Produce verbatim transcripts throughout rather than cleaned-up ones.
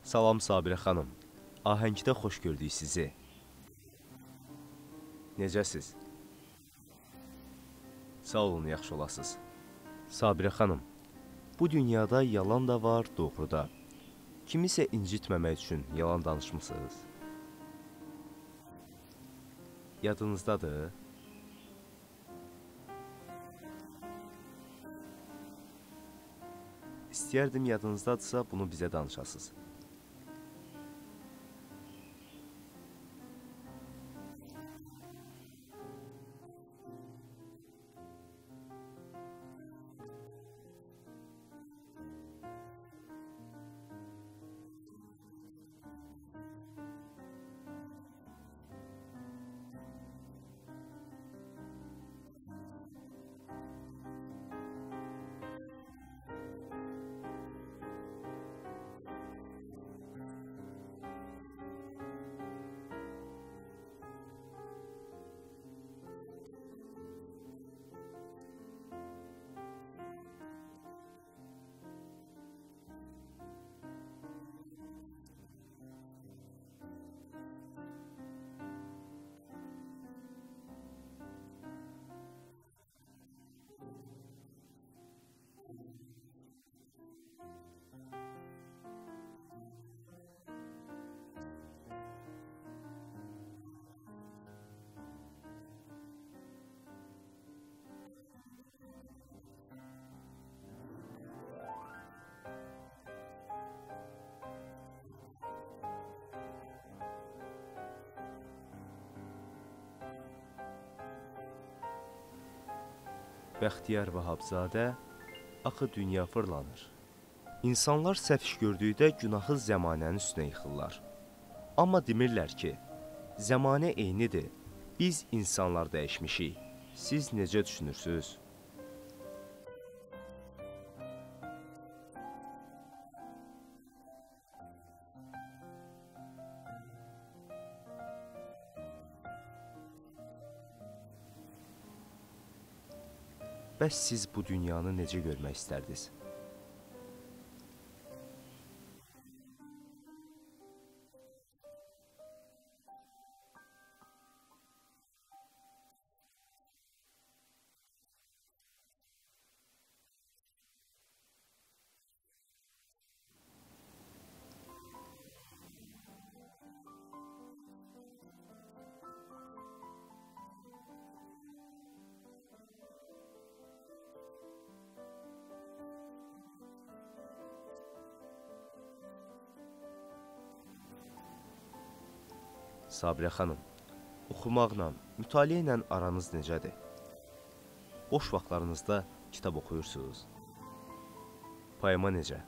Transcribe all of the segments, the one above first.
Salam Sabirə xanım, ahəngdə xoş gördük sizi. Necəsiz? Sağ olun, yaxşı olasınız. Sabirə xanım, bu dünyada yalan da var, doğru da. Kimisə incitməmək üçün yalan danışmısınız? Yadınızdadır? İstəyərdim yadınızdadırsa bunu bizə danışasınız. Bəxtiyar Vahabzadə, axı dünya fırlanır. İnsanlar səhv iş gördükdə günahı zəmanənin üstünə yıxırlar. Amma demirlər ki, zəmanə eynidir, biz insanlar dəyişmişik. Siz necə düşünürsünüz? Bəs siz bu dünyanı necə görmək istərdiniz? Sabirə xanım, oxumaqla, mütaliə ilə aranız necədir? Boş vaxtlarınızda kitab oxuyursunuz. Poema necə?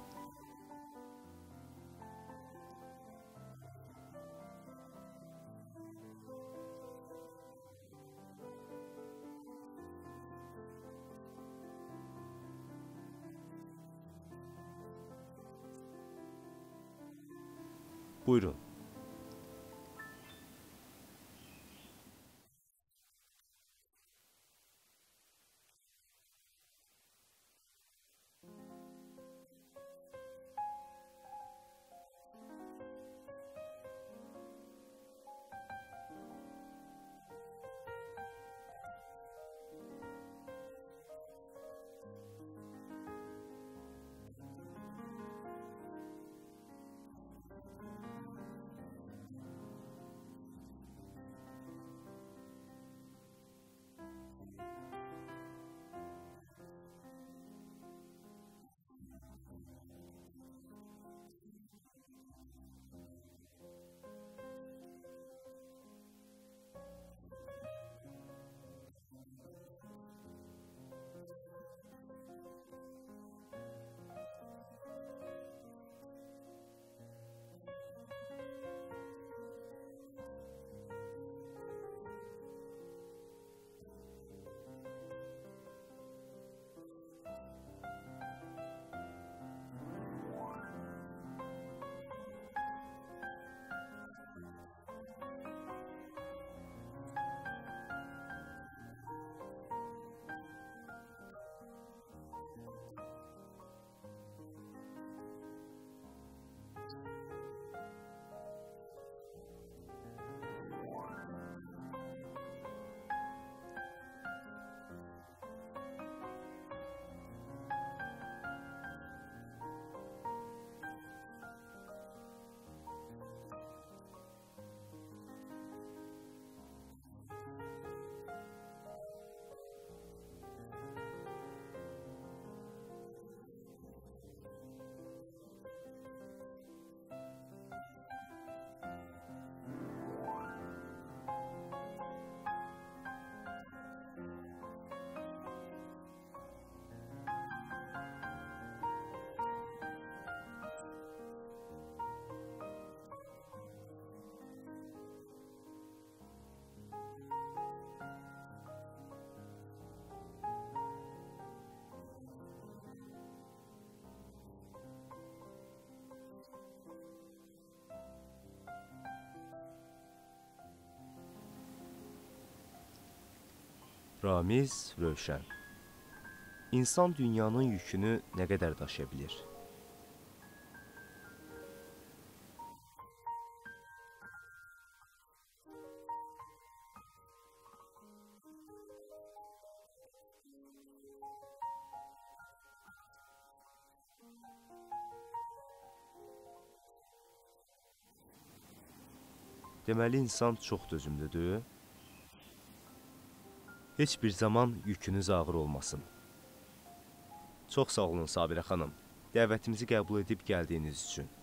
Buyurun. Ramiz Rövşən. İnsan dünyanın yükünü nə qədər daşıya bilir? Deməli, insan çox dözümlüdür. Heç bir zaman yükünüz ağır olmasın. Çox sağ olun Sabirə xanım, dəvətimizi qəbul edib gəldiyiniz üçün.